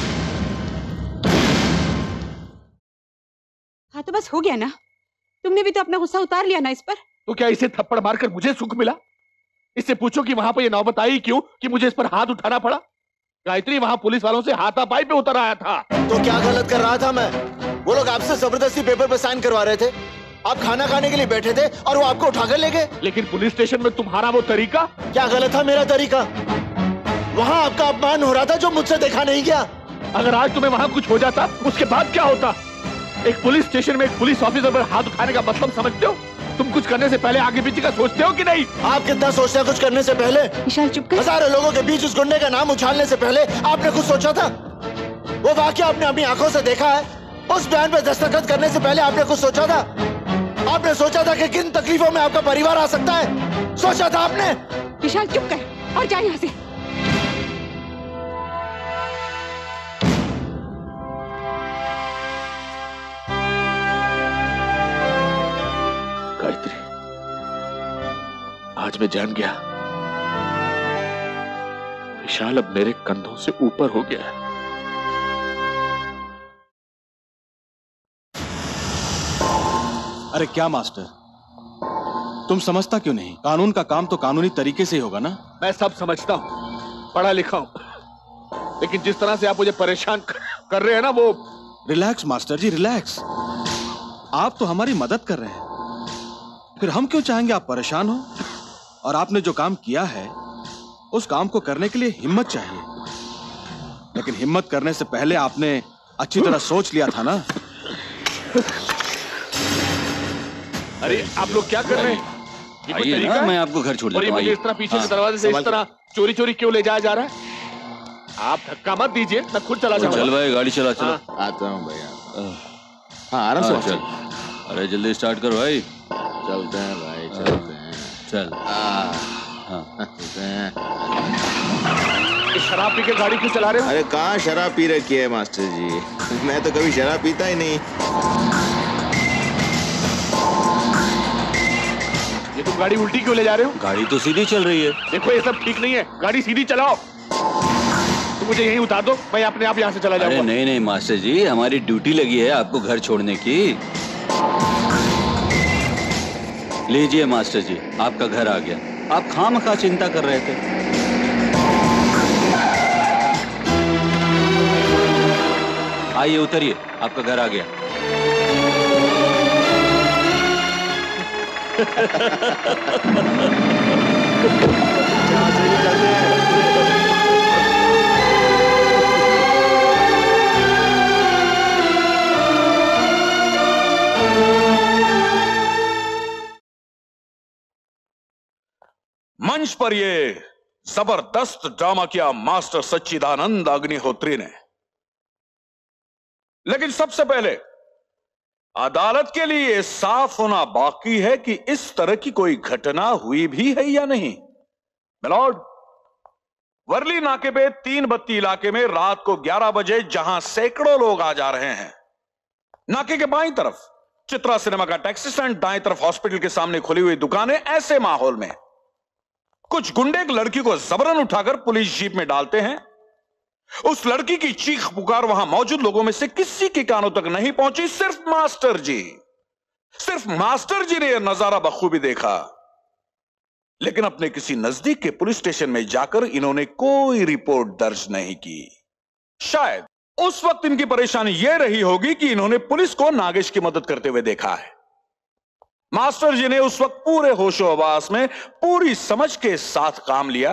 हाँ तो बस हो गया ना, तुमने भी तो अपना गुस्सा उतार लिया ना इस पर। तो क्या इसे थप्पड़ मारकर मुझे सुख मिला? इससे पूछो कि वहां पर ये नौबत आई क्यों कि मुझे इस पर हाथ उठाना पड़ा। गायत्री वहां पुलिस वालों से हाथापाई पे उतर आया था। तो क्या गलत कर रहा था मैं? वो लोग आपसे जबरदस्ती पेपर पे साइन करवा रहे थे, आप खाना खाने के लिए बैठे थे और वो आपको उठाकर ले गए। लेकिन पुलिस स्टेशन में तुम्हारा वो तरीका क्या गलत था मेरा तरीका? वहाँ आपका अपमान हो रहा था जो मुझसे देखा नहीं गया। अगर आज तुम्हें वहाँ कुछ हो जाता उसके बाद क्या होता? एक पुलिस स्टेशन में एक पुलिस ऑफिसर पर हाथ उठाने का मतलब समझते हो? तुम कुछ करने से पहले आगे पीछे का सोचते हो कि नहीं? आप कितना सोचते हैं कुछ करने से पहले? विशाल चुप कर। हजारों लोगों के बीच उस गुंडे का नाम उछालने से पहले आपने कुछ सोचा था? वो वाकया आपने अपनी आंखों से देखा है। उस बयान पे दस्तखत करने से पहले आपने कुछ सोचा था? आपने सोचा था कि किन तकलीफों में आपका परिवार आ सकता है? सोचा था आपने? विशाल चुप कर और जा यहाँ से। गायत्री, आज मैं जान गया, विशाल अब मेरे कंधों से ऊपर हो गया है। अरे क्या मास्टर, तुम समझता क्यों नहीं? कानून का काम तो कानूनी तरीके से ही होगा ना। मैं सब समझता हूँ, पढ़ा लिखा हूँ, लेकिन जिस तरह से आप मुझे परेशान कर रहे हैं ना वो। Relax master ji, relax. आप तो हमारी मदद कर रहे हैं, फिर हम क्यों चाहेंगे आप परेशान हो? और आपने जो काम किया है उस काम को करने के लिए हिम्मत चाहिए, लेकिन हिम्मत करने से पहले आपने अच्छी तरह सोच लिया था ना। अरे आप लोग क्या कर रहे हैं? ये कोई तरीका है? मैं आपको घर छोड़ और ये मुझे इस तरह पीछे से दरवाजे से इस तरह चोरी चोरी क्यों ले जाया जा रहा है? आप धक्का मत दीजिए, मैं खुद चला जाऊंगा। चल भाई, गाड़ी चला। चलो आता हूँ भैया। हाँ आराम से चल। अरे जल्दी स्टार्ट करो भाई। चलते हैं भाई, चलते हैं। चल। चलते हैं। शराब पी के गाड़ी क्यों चला रहे हो? अरे कहाँ शराब पी रखी है मास्टर जी, मैं तो कभी शराब पीता ही नहीं। ये तुम गाड़ी उल्टी क्यों ले जा रहे हो? गाड़ी तो सीधी चल रही है। देखो ये सब ठीक नहीं है, गाड़ी सीधी चलाओ। तो मुझे यहीं उतार दो, मैं अपने आप यहाँ से चला जाऊंगा। अरे नहीं नहीं मास्टर जी, हमारी ड्यूटी लगी है आपको घर छोड़ने की। लीजिए मास्टर जी, आपका घर आ गया। आप खामखा चिंता कर रहे थे। आइए उतरिए, आपका घर आ गया। मंच पर ये जबरदस्त ड्रामा किया मास्टर सच्चिदानंद अग्निहोत्री ने, लेकिन सबसे पहले अदालत के लिए साफ होना बाकी है कि इस तरह की कोई घटना हुई भी है या नहीं। मिलॉर्ड, वर्ली नाके पे 3 बत्ती इलाके में रात को 11 बजे जहां सैकड़ों लोग आ जा रहे हैं, नाके के बाईं तरफ चित्रा सिनेमा का टैक्सी स्टैंड, दाएं तरफ हॉस्पिटल के सामने खुली हुई दुकानें, ऐसे माहौल में कुछ गुंडे एक लड़की को जबरन उठाकर पुलिस जीप में डालते हैं। उस लड़की की चीख पुकार वहां मौजूद लोगों में से किसी के कानों तक नहीं पहुंची, सिर्फ मास्टर जी ने यह नजारा बखूबी देखा। लेकिन अपने किसी नजदीक के पुलिस स्टेशन में जाकर इन्होंने कोई रिपोर्ट दर्ज नहीं की। शायद उस वक्त इनकी परेशानी यह रही होगी कि इन्होंने पुलिस को नागेश की मदद करते हुए देखा है। मास्टर जी ने उस वक्त पूरे होशो हवास में पूरी समझ के साथ काम लिया।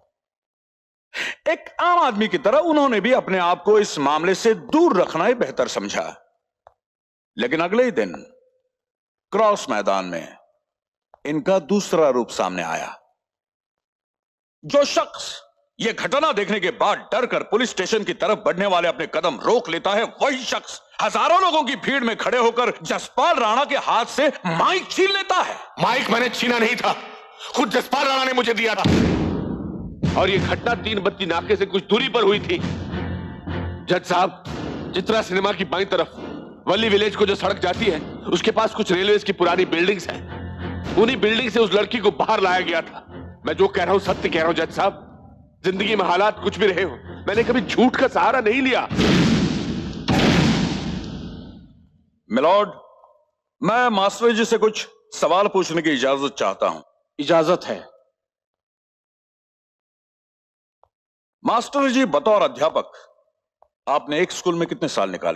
एक आम आदमी की तरह उन्होंने भी अपने आप को इस मामले से दूर रखना ही बेहतर समझा। लेकिन अगले ही दिन क्रॉस मैदान में इनका दूसरा रूप सामने आया। जो शख्स यह घटना देखने के बाद डर कर पुलिस स्टेशन की तरफ बढ़ने वाले अपने कदम रोक लेता है, वही शख्स हजारों लोगों की भीड़ में खड़े होकर जसपाल राणा के हाथ से माइक छीन लेता है। माइक मैंने छीना नहीं था, खुद जसपाल राणा ने मुझे दिया था। और यह घटना 3 बत्ती नाके से कुछ दूरी पर हुई थी। जज साहब, चित्रा सिनेमा की बाईं तरफ वल्ली विलेज को जो सड़क जाती है, उसके पास कुछ रेलवेज की पुरानी बिल्डिंग्स हैं। उन्हीं बिल्डिंग से उस लड़की को बाहर लाया गया था। मैं जो कह रहा हूं सत्य कह रहा हूं जज साहब। जिंदगी में हालात कुछ भी रहे हो, मैंने कभी झूठ का सहारा नहीं लिया। मिलॉर्ड, मैं मास्टर जी से कुछ सवाल पूछने की इजाजत चाहता हूं। इजाजत है। मास्टर जी, बतौर अध्यापक आपने एक स्कूल में कितने साल निकाले?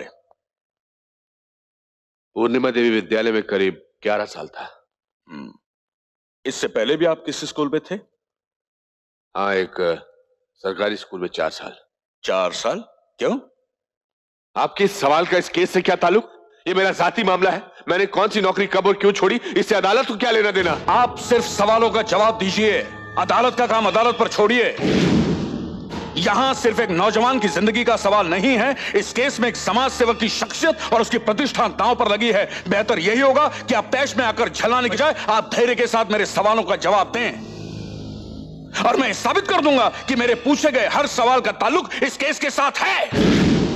पूर्णिमा देवी विद्यालय में करीब 11 साल था। इससे पहले भी आप किसी स्कूल में थे? हाँ, एक सरकारी स्कूल में 4 साल। 4 साल? क्यों? आपके इस सवाल का इस केस से क्या ताल्लुक? ये मेरा जाती मामला है। मैंने कौन सी नौकरी कब और क्यों छोड़ी, इससे अदालत को क्या लेना देना? आप सिर्फ सवालों का जवाब दीजिए, अदालत का काम अदालत पर छोड़िए। यहां सिर्फ एक नौजवान की जिंदगी का सवाल नहीं है, इस केस में एक समाज सेवक की शख्सियत और उसकी प्रतिष्ठा दांव पर लगी है। बेहतर यही होगा कि आप पेश में आकर झल्लाने की बजाय आप धैर्य के साथ मेरे सवालों का जवाब दें, और मैं साबित कर दूंगा कि मेरे पूछे गए हर सवाल का ताल्लुक इस केस के साथ है।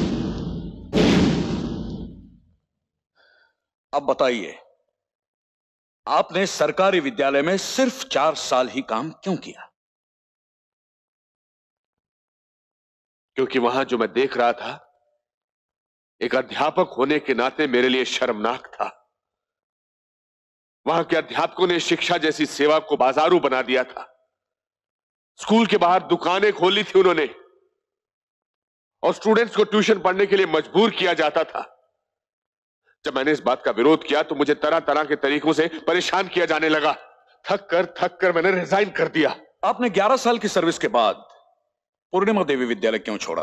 अब बताइए, आपने सरकारी विद्यालय में सिर्फ 4 साल ही काम क्यों किया? क्योंकि वहां जो मैं देख रहा था, एक अध्यापक होने के नाते मेरे लिए शर्मनाक था। वहां के अध्यापकों ने शिक्षा जैसी सेवा को बाजारू बना दिया था। स्कूल के बाहर दुकानें खोली थी उन्होंने, और स्टूडेंट्स को ट्यूशन पढ़ने के लिए मजबूर किया जाता था। जब मैंने इस बात का विरोध किया तो मुझे तरह तरह के तरीकों से परेशान किया जाने लगा। थक कर मैंने रिजाइन कर दिया। आपने 11 साल की सर्विस के बाद पूर्णिमा देवी विद्यालय क्यों छोड़ा?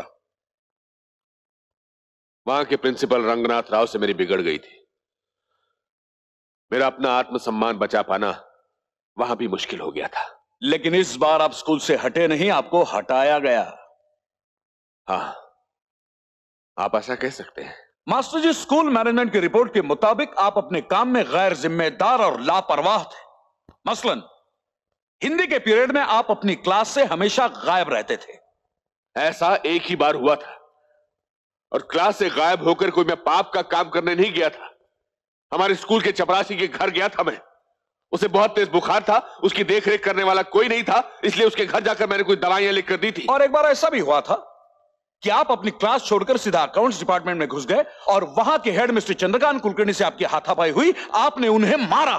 वहां के प्रिंसिपल रंगनाथ राव से मेरी बिगड़ गई थी। मेरा अपना आत्मसम्मान बचा पाना वहां भी मुश्किल हो गया था। लेकिन इस बार आप स्कूल से हटे नहीं, आपको हटाया गया। हाँ, आप ऐसा कह सकते हैं। मास्टर जी, स्कूल मैनेजमेंट की रिपोर्ट के मुताबिक आप अपने काम में गैर जिम्मेदार और लापरवाह थे। मसलन हिंदी के पीरियड में आप अपनी क्लास से हमेशा गायब रहते थे। ऐसा एक ही बार हुआ था, और क्लास से गायब होकर कोई मैं पाप का काम करने नहीं गया था। हमारे स्कूल के चपरासी के घर गया था मैं। उसे बहुत तेज बुखार था, उसकी देखरेख करने वाला कोई नहीं था, इसलिए उसके घर जाकर मैंने कुछ दवाइयां लिख कर दी थी। और एक बार ऐसा भी हुआ था कि आप अपनी क्लास छोड़कर सीधा अकाउंट्स डिपार्टमेंट में घुस गए और वहां के हेड मिस्टर चंद्रकांत कुलकर्णी से आपकी हाथापाई हुई, आपने उन्हें मारा।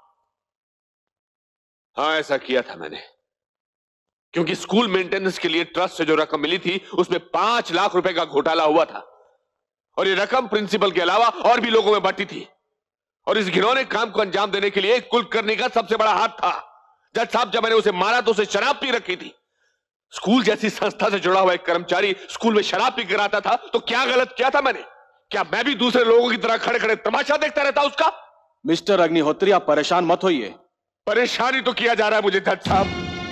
हाँ, ऐसा किया था मैंने, क्योंकि स्कूल मेंटेनेंस के लिए ट्रस्ट से जो रकम मिली थी उसमें 5 लाख रुपए का घोटाला हुआ था, और ये रकम प्रिंसिपल के अलावा और भी लोगों में बंटी थी, और इस घिनौने काम को अंजाम देने के लिए कुलकर्णी का सबसे बड़ा हाथ था। जज साहब, जब मैंने उसे मारा तो उसे शराब पी रखी थी। स्कूल जैसी संस्था से जुड़ा हुआ एक कर्मचारी स्कूल में शराब पी कर आता था तो क्या गलत किया था मैंने? क्या मैं भी दूसरे लोगों की तरह खड़े खड़े तमाशा देखता रहता उसका? मिस्टर अग्निहोत्री, आप परेशान मत होइए। परेशानी तो किया जा रहा है मुझे जज साहब।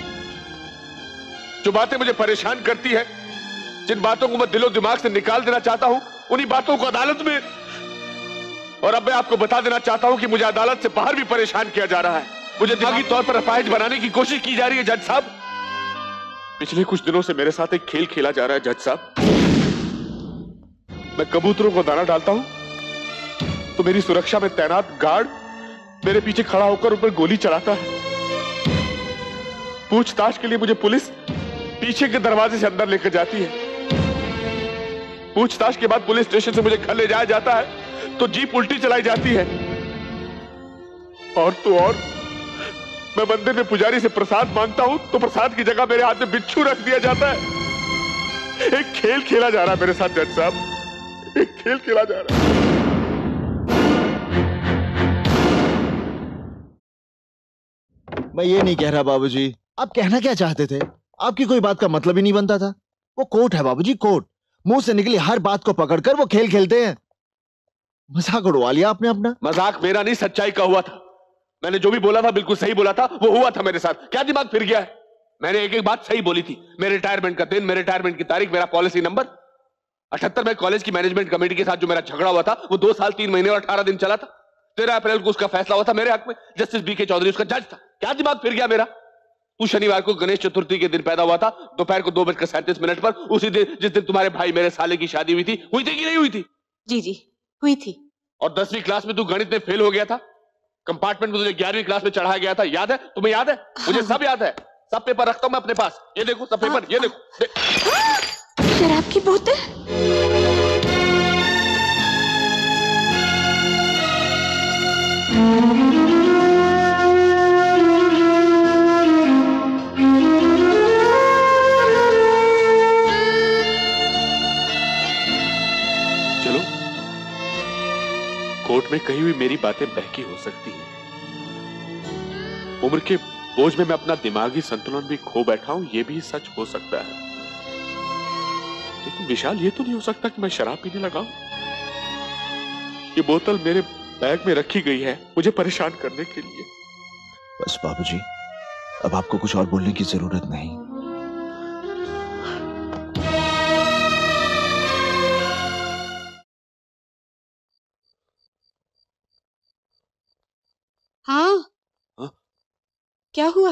जो बातें मुझे परेशान करती है, जिन बातों को मैं दिलो दिमाग से निकाल देना चाहता हूं, उन्हीं बातों को अदालत में, और अब मैं आपको बता देना चाहता हूं कि मुझे अदालत से बाहर भी परेशान किया जा रहा है। मुझे दिमागी तौर पर अपाहिज बनाने की कोशिश की जा रही है जज साहब। पिछले कुछ दिनों से मेरे साथ एक खेल खेला जा रहा है जज साहब। मैं कबूतरों को दाना डालता हूं तो मेरी सुरक्षा में तैनात गार्ड मेरे पीछे खड़ा होकर उन पर गोली चलाता है। पूछताछ के लिए मुझे पुलिस पीछे के दरवाजे से अंदर लेकर जाती है। पूछताछ के बाद पुलिस स्टेशन से मुझे घर ले जाया जाता है तो जीप उल्टी चलाई जाती है। और तो और मैं मंदिर में पुजारी से प्रसाद मांगता हूं तो प्रसाद की जगह मेरे हाथ में बिच्छू रख दिया जाता है। एक खेल खेला जा रहा है मेरे साथ जज साहब, एक खेल खेला जा रहा है। मैं ये नहीं कह रहा बाबूजी, आप कहना क्या चाहते थे? आपकी कोई बात का मतलब ही नहीं बनता था। वो कोर्ट है बाबूजी, कोर्ट। मुंह से निकली हर बात को पकड़कर वो खेल खेलते हैं। मजाक उड़वा लिया आपने अपना। मजाक मेरा नहीं, सच्चाई का हुआ था। मैंने जो भी बोला था बिल्कुल सही बोला था, वो हुआ था मेरे साथ। क्या दिमाग फिर गया है? मैंने एक एक बात सही बोली थी। मेरे रिटायरमेंट का दिन, मेरे रिटायरमेंट की तारीख, मेरा पॉलिसी नंबर 78 में कॉलेज की मैनेजमेंट कमेटी के साथ जो मेरा झगड़ा हुआ था वो 2 साल 3 महीने और 18 दिन चला था। 13 अप्रैल को उसका फैसला हुआ था मेरे हक में। जस्टिस बीके चौधरी उसका जज था। क्या दिमाग फिर गया मेरा? तू शनिवार को गणेश चतुर्थी के दिन पैदा हुआ था, दोपहर को 2:37 पर, उसी दिन जिस दिन तुम्हारे भाई मेरे साले की शादी हुई थी कि नहीं हुई थी? जी जी हुई थी। और 10वीं क्लास में तू गणित में फेल हो गया था। कंपार्टमेंट में तुझे 11वीं क्लास में चढ़ाया गया था, याद है? तुम्हें याद है? मुझे सब याद है। सब पेपर रखता हूं मैं अपने पास। ये देखो सब पेपर, ये देखो। शराब की बोतल। चलो, कोर्ट में कही हुई मेरी बातें बहकी हो सकती हैं। उम्र के बोझ में मैं अपना दिमागी संतुलन भी खो बैठा हूं, यह भी सच हो सकता है। लेकिन विशाल, ये तो नहीं हो सकता कि मैं शराब पीने लगा हूं। ये बोतल मेरे बैग में रखी गई है मुझे परेशान करने के लिए। बस बाबूजी, अब आपको कुछ और बोलने की जरूरत नहीं। हाँ? क्या हुआ?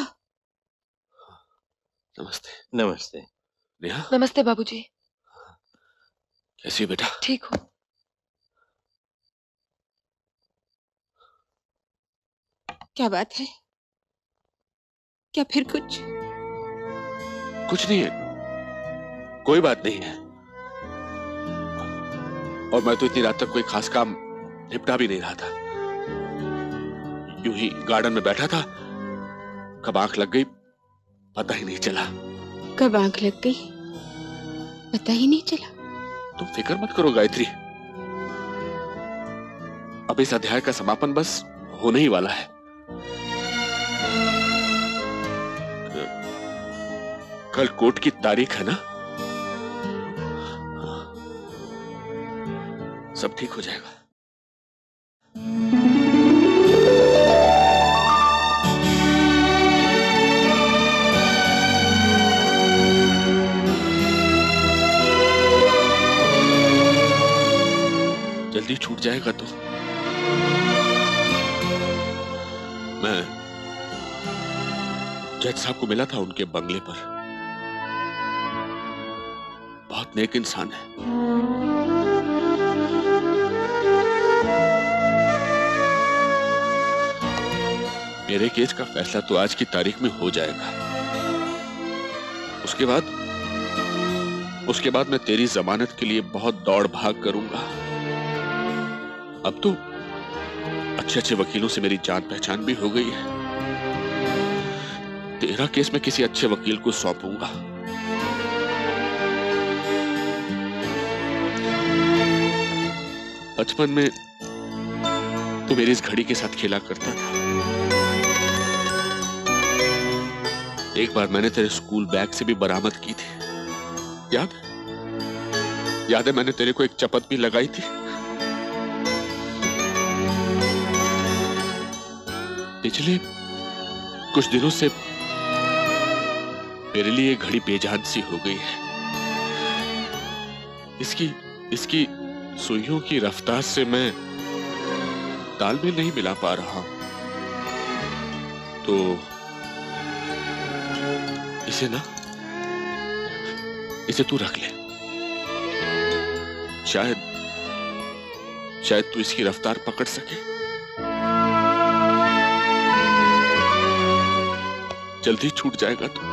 नमस्ते। नमस्ते। नेहा। नमस्ते बाबूजी। कैसी हो बेटा? ठीक हूँ। क्या बात है? क्या फिर कुछ? कुछ नहीं है, कोई बात नहीं है। और मैं तो इतनी रात तक कोई खास काम निपटा भी नहीं रहा था। यूं ही गार्डन में बैठा था, कब आंख लग गई पता ही नहीं चला। कब आंख लग गई पता ही नहीं चला। तुम फिक्र मत करो गायत्री, अब इस अध्याय का समापन बस होने ही वाला है। कल कोर्ट की तारीख है ना? सब ठीक हो जाएगा। जल्दी छूट जाएगा तो। मैं जज साहब को मिला था उनके बंगले पर। बहुत नेक इंसान है। मेरे केस का फैसला तो आज की तारीख में हो जाएगा। उसके बाद उसके बाद मैं तेरी जमानत के लिए बहुत दौड़ भाग करूंगा। अब तो अच्छे अच्छे वकीलों से मेरी जान पहचान भी हो गई है। तेरा केस मैं किसी अच्छे वकील को सौंपूंगा। बचपन में तू मेरी इस घड़ी के साथ खेला करता था। एक बार मैंने तेरे स्कूल बैग से भी बरामद की थी, याद है? मैंने तेरे को एक चपत भी लगाई थी। पिछले कुछ दिनों से मेरे लिए घड़ी बेजान सी हो गई है। इसकी सुइयों की रफ्तार से मैं तालमेल नहीं मिला पा रहा हूं। तो इसे तू रख ले। शायद तू इसकी रफ्तार पकड़ सके। जल्दी छूट जाएगा तू।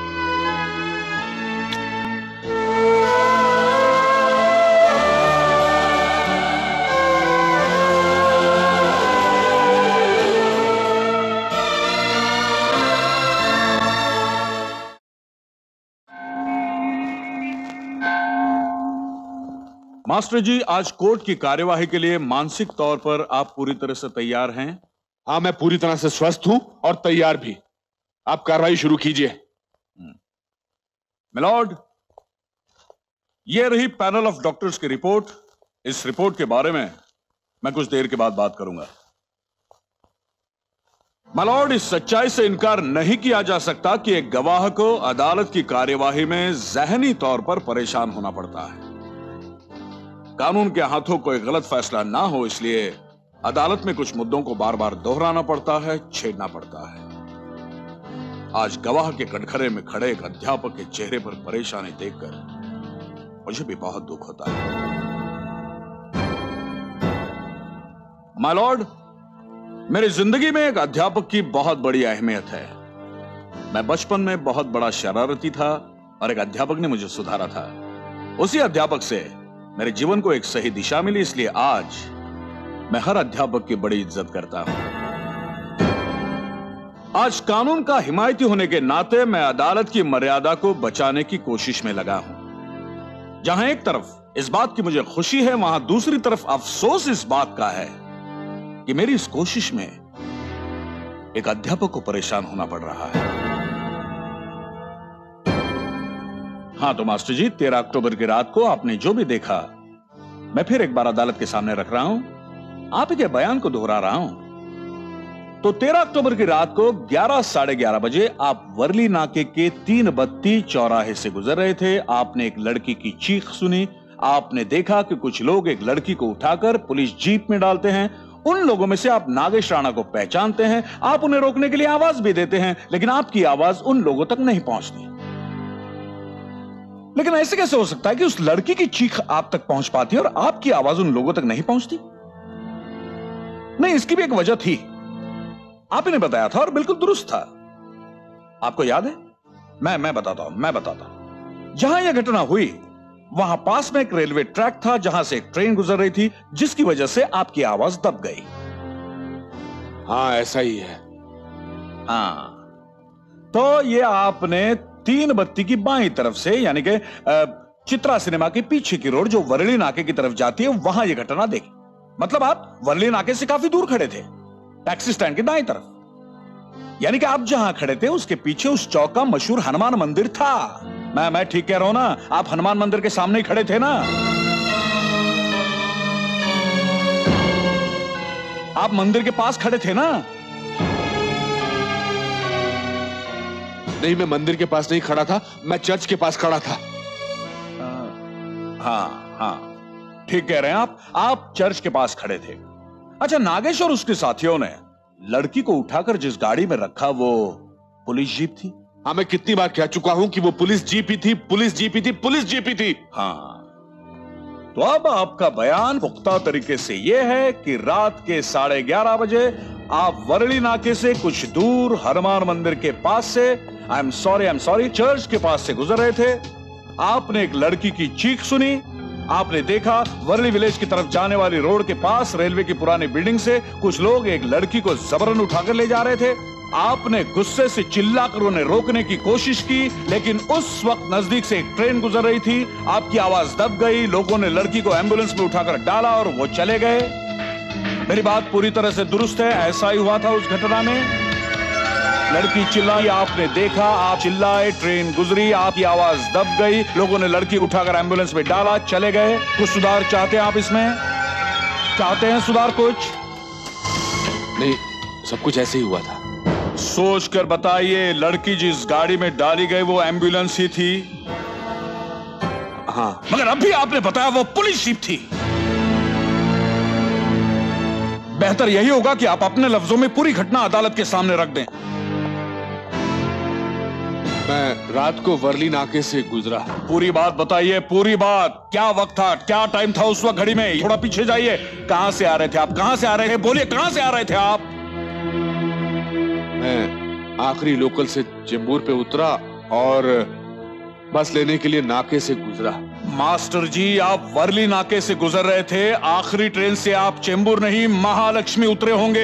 मास्टर जी, आज कोर्ट की कार्यवाही के लिए मानसिक तौर पर आप पूरी तरह से तैयार हैं? हाँ, मैं पूरी तरह से स्वस्थ हूं और तैयार भी। आप कार्रवाई शुरू कीजिए। मिलॉर्ड, ये रही पैनल ऑफ डॉक्टर्स की रिपोर्ट। इस रिपोर्ट के बारे में मैं कुछ देर के बाद बात करूंगा। मिलॉर्ड, इस सच्चाई से इनकार नहीं किया जा सकता कि एक गवाह को अदालत की कार्यवाही में ज़हनी तौर पर परेशान होना पड़ता है। कानून के हाथों कोई गलत फैसला ना हो, इसलिए अदालत में कुछ मुद्दों को बार बार दोहराना पड़ता है, छेड़ना पड़ता है। आज गवाह के कटघरे में खड़े एक अध्यापक के चेहरे पर परेशानी देखकर मुझे भी बहुत दुख होता है। माय लॉर्ड, मेरी जिंदगी में एक अध्यापक की बहुत बड़ी अहमियत है। मैं बचपन में बहुत बड़ा शरारती था और एक अध्यापक ने मुझे सुधारा था। उसी अध्यापक से मेरे जीवन को एक सही दिशा मिली, इसलिए आज मैं हर अध्यापक की बड़ी इज्जत करता हूं। आज कानून का हिमायती होने के नाते मैं अदालत की मर्यादा को बचाने की कोशिश में लगा हूं। जहां एक तरफ इस बात की मुझे खुशी है, वहां दूसरी तरफ अफसोस इस बात का है कि मेरी इस कोशिश में एक अध्यापक को परेशान होना पड़ रहा है। हाँ तो मास्टर जी, 13 अक्टूबर की रात को आपने जो भी देखा मैं फिर एक बार अदालत के सामने रख रहा हूं, आप के बयान को दोहरा रहा हूं। तो 13 अक्टूबर की रात को 11 साढ़े 11 बजे आप वर्ली नाके के 3 बत्ती चौराहे से गुजर रहे थे। आपने एक लड़की की चीख सुनी। आपने देखा कि कुछ लोग एक लड़की को उठाकर पुलिस जीप में डालते हैं। उन लोगों में से आप नागेश राणा को पहचानते हैं। आप उन्हें रोकने के लिए आवाज भी देते हैं, लेकिन आपकी आवाज उन लोगों तक नहीं पहुंचती। लेकिन ऐसे कैसे हो सकता है कि उस लड़की की चीख आप तक पहुंच पाती है और आपकी आवाज उन लोगों तक नहीं पहुंचती? नहीं, इसकी भी एक वजह थी। आप इन्हें बताया था और बिल्कुल दुरुस्त था। आपको याद है? मैं बताता हूं। जहां यह घटना हुई वहां पास में एक रेलवे ट्रैक था जहां से एक ट्रेन गुजर रही थी, जिसकी वजह से आपकी आवाज दब गई। हाँ, ऐसा ही है। हाँ, तो ये आपने 3 बत्ती की बाईं तरफ से, यानी कि चित्रा सिनेमा के पीछे की रोड जो वर्ली नाके की तरफ जाती है, वहां यह घटना देखी। मतलब आप वर्ली नाके से काफी दूर खड़े थे, टैक्सी स्टैंड के दाईं तरफ। यानी कि आप जहां खड़े थे उसके पीछे उस चौक का मशहूर हनुमान मंदिर था। मैं ठीक कह रहा हूं ना? आप हनुमान मंदिर के सामने ही खड़े थे ना? आप मंदिर के पास खड़े थे ना? नहीं, मैं मंदिर के पास नहीं खड़ा था, मैं चर्च के पास खड़ा था। हाँ, ठीक कह रहे हैं आप चर्च के पास खड़े थे। अच्छा, नागेश और उसके साथियों ने लड़की को उठाकर जिस गाड़ी में रखा वो पुलिस जीप थी। हाँ, मैं कितनी बार कह चुका हूं कि वो पुलिस जीप ही थी। हाँ, तो अब आपका बयान पुख्ता तरीके से यह है कि रात के 11:30 बजे आप वर्ली नाके से कुछ दूर हनुमान मंदिर के पास से, आई एम सॉरी, चर्च के पास से गुजर रहे थे। आपने एक लड़की की चीख सुनी, आपने देखा वर्ली विलेज की तरफ जाने वाली रोड के पास रेलवे की पुरानी बिल्डिंग से कुछ लोग एक लड़की को जबरन उठाकर ले जा रहे थे। आपने गुस्से से चिल्लाकर उन्हें रोकने की कोशिश की, लेकिन उस वक्त नजदीक से एक ट्रेन गुजर रही थी। आपकी आवाज दब गई, लोगों ने लड़की को एम्बुलेंस में उठाकर डाला और वो चले गए। मेरी बात पूरी तरह से दुरुस्त है, ऐसा ही हुआ था उस घटना में। लड़की चिल्लाई, आपने देखा, आप चिल्लाए, ट्रेन गुजरी, आपकी आवाज दब गई, लोगों ने लड़की उठाकर एम्बुलेंस में डाला, चले गए। कुछ सुधार चाहते हैं आप इसमें? चाहते हैं सुधार कुछ? नहीं, सब कुछ ऐसे ही हुआ था। सोच कर बताइए, लड़की जिस गाड़ी में डाली गई वो एम्बुलेंस ही थी? हाँ। मगर अभी आपने बताया वो पुलिस जीप थी। बेहतर यही होगा कि आप अपने लफ्जों में पूरी घटना अदालत के सामने रख दें। मैं रात को वर्ली नाके से गुजरा। पूरी बात बताइए, पूरी बात। क्या वक्त था, क्या टाइम था उस वक्त घड़ी में? थोड़ा पीछे जाइए। कहां से आ रहे थे आप? कहां से आ रहे थे? बोलिए, कहां से आ रहे थे आप? मैं आखिरी लोकल से चेंबूर पे उतरा और बस लेने के लिए नाके से गुजरा। मास्टर जी, आप वर्ली नाके से गुजर रहे थे। आखिरी ट्रेन से आप चेंबूर नहीं, महालक्ष्मी उतरे होंगे।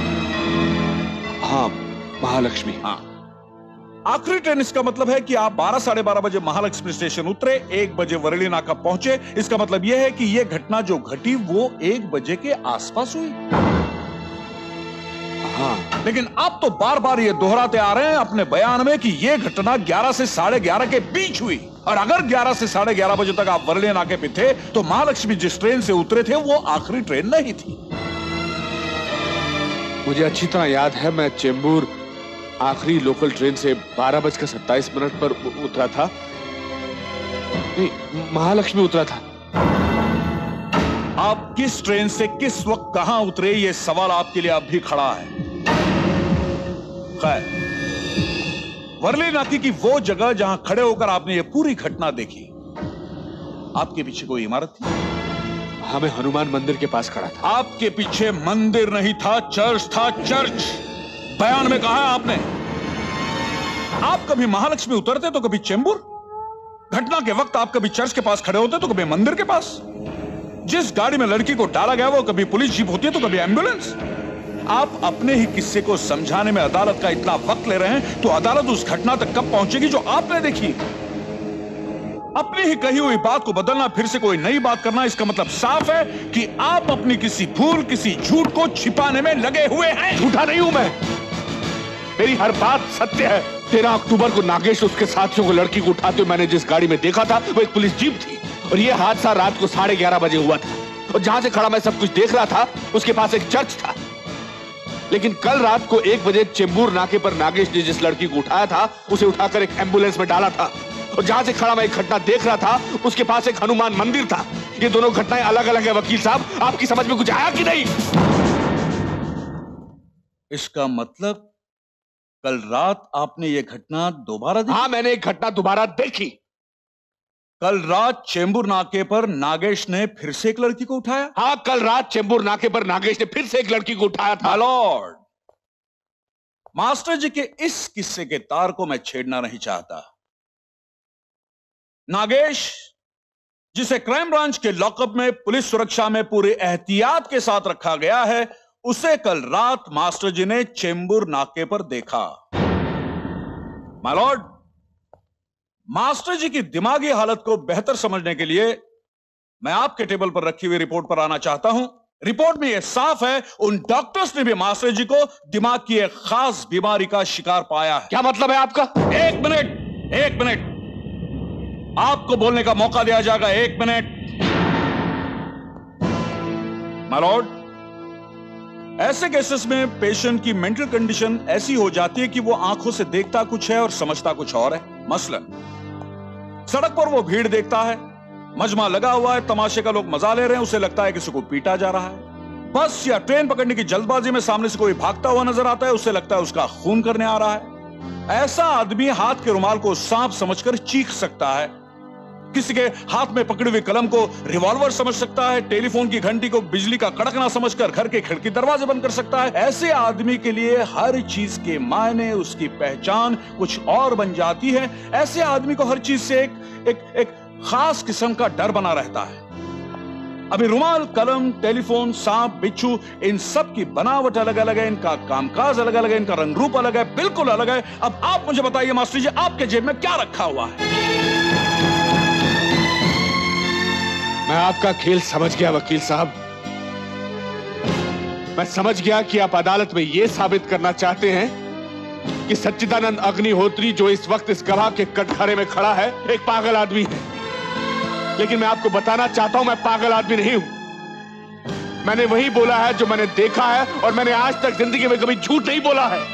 हाँ, महालक्ष्मी। हाँ, आखिरी ट्रेन, इसका मतलब है कि आप 12 साढ़े 12 बजे महालक्ष्मी स्टेशन उतरे, 1 बजे वर्ली नाका पहुंचे। इसका मतलब यह है कि यह घटना जो घटी वो 1 बजे के आसपास हुई। हाँ, लेकिन आप तो बार बार ये दोहराते आ रहे हैं अपने बयान में कि यह घटना 11 से साढ़े 11 के बीच हुई। और अगर 11 से साढ़े 11 बजे तक आप वर्ली नाके पे थे तो महालक्ष्मी जिस ट्रेन से उतरे थे वो आखिरी ट्रेन नहीं थी। मुझे अच्छी तरह याद है, मैं चेंबूर आखिरी लोकल ट्रेन से 12:27 पर उतरा था। नहीं, महालक्ष्मी उतरा था। आप किस ट्रेन से किस वक्त कहां उतरे, यह सवाल आपके लिए अब भी खड़ा है। खैर, वर्ली नाके की वो जगह जहां खड़े होकर आपने ये पूरी घटना देखी, आपके पीछे कोई इमारत थी? हमें हनुमान मंदिर के पास खड़ा था। आपके पीछे मंदिर नहीं था, चर्च था, चर्च। बयान में कहा है आपने। आप कभी महालक्ष्मी उतरते तो कभी चेंबूर। घटना के वक्त आप कभी चर्च के पास खड़े होते तो कभी मंदिर के पास। जिस गाड़ी में लड़की को डाला गया वो कभी पुलिस जीप होती है तो कभी एम्बुलेंस। आप अपने ही किस्से को समझाने में अदालत का इतना वक्त ले रहे हैं तो अदालत उस घटना तक कब पहुंचेगी जो आपने देखी? अपनी ही कही हुई बात को बदलना, फिर से कोई नई बात करना, इसका मतलब साफ है कि आप अपनी किसी भूल, किसी झूठ को छिपाने में लगे हुए हैं। झूठा नहीं हूं मैं, मेरी हर बात सत्य है। 13 अक्टूबर को नागेश उसके साथियों को लड़की को उठाते हुए मैंने जिस गाड़ी में देखा था वो एक पुलिस जीप थी और यह हादसा रात को 11:30 बजे हुआ था। और जहां से खड़ा मैं सब कुछ देख रहा था उसके पास एक चर्च था। लेकिन कल रात को 1 बजे चेंबूर नाके पर नागेश ने जिस लड़की को उठाया था उसे उठाकर एक एम्बुलेंस में डाला था। और जहां से खड़ा मैं एक घटना देख रहा था उसके पास एक हनुमान मंदिर था। ये दोनों घटनाएं अलग अलग है वकील साहब, आपकी समझ में कुछ आया कि नहीं? इसका मतलब कल रात आपने ये घटना दोबारा देखी? हाँ, मैंने एक घटना दोबारा देखी। कल रात चेंबूर नाके पर नागेश ने फिर से एक लड़की को उठाया? हाँ, कल रात चेंबूर नाके पर नागेश ने फिर से एक लड़की को उठाया था। लॉर्ड, मास्टर जी के इस किस्से के तार को मैं छेड़ना नहीं चाहता। नागेश, जिसे क्राइम ब्रांच के लॉकअप में पुलिस सुरक्षा में पूरे एहतियात के साथ रखा गया है, उसे कल रात मास्टर जी ने चेंबूर नाके पर देखा। माय लॉर्ड, मास्टर जी की दिमागी हालत को बेहतर समझने के लिए मैं आपके टेबल पर रखी हुई रिपोर्ट पर आना चाहता हूं। रिपोर्ट में यह साफ है, उन डॉक्टर्स ने भी मास्टर जी को दिमाग की एक खास बीमारी का शिकार पाया है। क्या मतलब है आपका? एक मिनट, आपको बोलने का मौका दिया जाएगा। 1 मिनट। माय लॉर्ड, ऐसे केसेस में पेशेंट की मेंटल कंडीशन ऐसी हो जाती है कि वो आंखों से देखता कुछ है और समझता कुछ और है। मसलन सड़क पर वो भीड़ देखता है, मजमा लगा हुआ है, तमाशे का लोग मजा ले रहे हैं, उसे लगता है किसी को पीटा जा रहा है। बस या ट्रेन पकड़ने की जल्दबाजी में सामने से कोई भागता हुआ नजर आता है, उसे लगता है उसका खून करने आ रहा है। ऐसा आदमी हाथ के रुमाल को सांप समझकर चीख सकता है। किसी के हाथ में पकड़ी हुई कलम को रिवॉल्वर समझ सकता है, टेलीफोन की घंटी को बिजली का कड़कना समझकर घर के खिड़की दरवाजे बंद कर सकता है। ऐसे आदमी के लिए हर चीज के मायने, उसकी पहचान कुछ और बन जाती है। ऐसे आदमी को हर चीज से एक खास किस्म का डर बना रहता है। अभी रुमाल, कलम, टेलीफोन, सांप, बिच्छू, इन सब की बनावट अलग अलग है, इनका कामकाज अलग अलग है, इनका रंग रूप अलग है, बिल्कुल अलग है। अब आप मुझे बताइए मास्टर जी, आपके जेब में क्या रखा हुआ है? मैं आपका खेल समझ गया वकील साहब। मैं समझ गया कि आप अदालत में यह साबित करना चाहते हैं कि सच्चिदानंद अग्निहोत्री जो इस वक्त इस गवाह के कटघरे में खड़ा है एक पागल आदमी है। लेकिन मैं आपको बताना चाहता हूं मैं पागल आदमी नहीं हूं। मैंने वही बोला है जो मैंने देखा है और मैंने आज तक जिंदगी में कभी झूठ नहीं बोला है।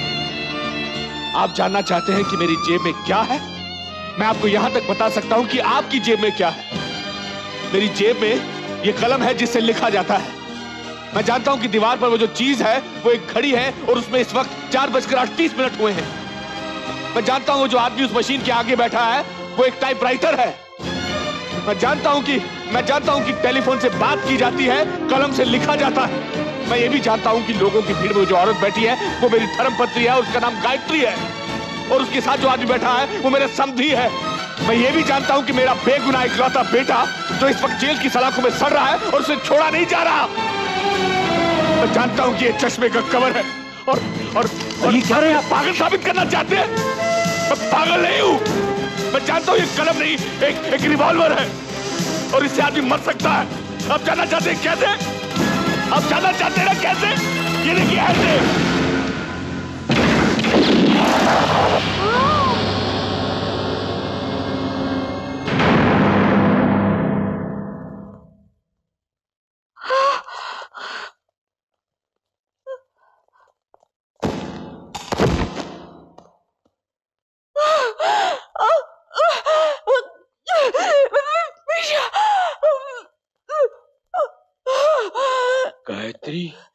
आप जानना चाहते हैं कि मेरी जेब में क्या है? मैं आपको यहां तक बता सकता हूं कि आपकी जेब में क्या है। मेरी जेब में यह कलम है जिससे लिखा जाता है। मैं जानता हूं कि दीवार पर वो जो चीज है वो एक घड़ी है और उसमें इस वक्त 4:38 हुए हैं। मैं जानता हूं जो आदमी उस मशीन के आगे बैठा है वो एक टाइपराइटर है। मैं जानता हूं कि टेलीफोन से बात की जाती है, कलम से लिखा जाता है। मैं ये भी जानता हूं कि लोगों की भीड़ में जो औरत बैठी है वो मेरी धर्मपत्नी है, उसका नाम गायत्री है। और उसके साथ जो आदमी बैठा है वो मेरा समधी है। मैं ये भी जानता हूं कि मेरा बेगुनाह इकलौता बेटा जो इस वक्त जेल की सलाखों में सड़ रहा है और उसे छोड़ा नहीं जा रहा। मैं जानता हूं कि ये चश्मे का कवर है और ये क्या रहे आप पागल साबित करना चाहते हैं? मैं पागल नहीं हूं। मैं जानता हूं ये कलम नहीं एक रिवॉल्वर है और इससे आदमी मर सकता है। आप जानना चाहते हैं कैसे? आप जानना चाहते हैं ना कैसे? ये देखिए ऐसे। गायत्री,